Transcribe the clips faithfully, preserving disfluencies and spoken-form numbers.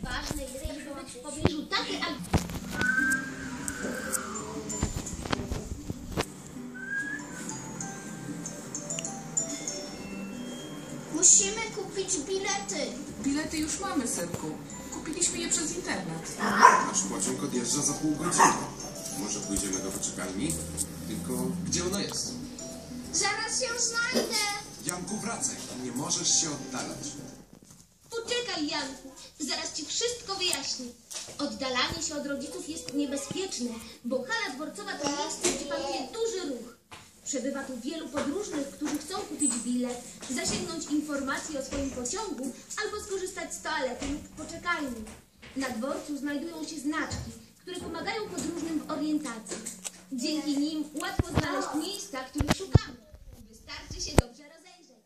Ważne jest, żeby być w pobliżu taty albo... Musimy kupić bilety. Bilety już mamy, synku. Kupiliśmy je przez internet. Nasz pociąg odjeżdża za pół godziny. Może pójdziemy do wyczekalni? Tylko gdzie ona jest? Zaraz ją znajdę. Janku, wracaj. Nie możesz się oddalać. Poczekaj, Janku, zaraz ci wszystko wyjaśnię. Oddalanie się od rodziców jest niebezpieczne, bo hala dworcowa to miejsce, gdzie panuje duży ruch. Przebywa tu wielu podróżnych, którzy chcą kupić bilet, zasięgnąć informacji o swoim pociągu albo skorzystać z toalety lub poczekalni. Na dworcu znajdują się znaczki, które pomagają podróżnym w orientacji. Dzięki nim łatwo znaleźć miejsca, których szukamy. Wystarczy się dobrze rozejrzeć.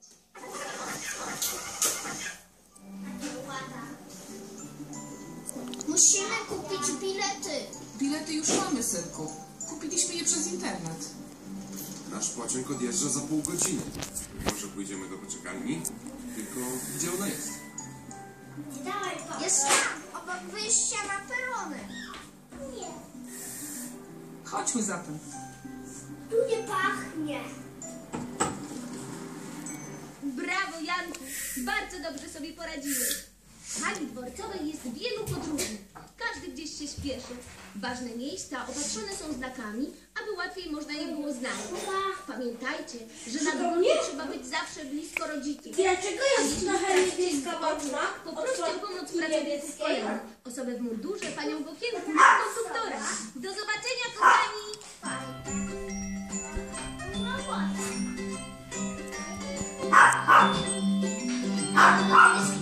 Musimy kupić bilety. Bilety już mamy, synku. Kupiliśmy je przez internet. Nasz pociąg odjeżdża za pół godziny. Może pójdziemy do wyczekalni? Tylko gdzie ona jest? Jest tam, obok wyjścia na perony. Nie. Chodźmy zatem. Tu nie pachnie. Brawo, Janku! Bardzo dobrze sobie poradziłeś. W hali dworcowej jest wielu podróżnych. Każdy gdzieś się śpieszy. Ważne miejsca opatrzone są znakami, aby łatwiej można je było znaleźć. Pamiętajcie, że na dworcu trzeba być zawsze blisko rodziców. Dlaczego jest trochę niebieska ładna? Poproście o pomoc pracowników kolejnych. Osobę w mundurze, panią w okienku lub konduktora. Do zobaczenia, kochani! No ładna.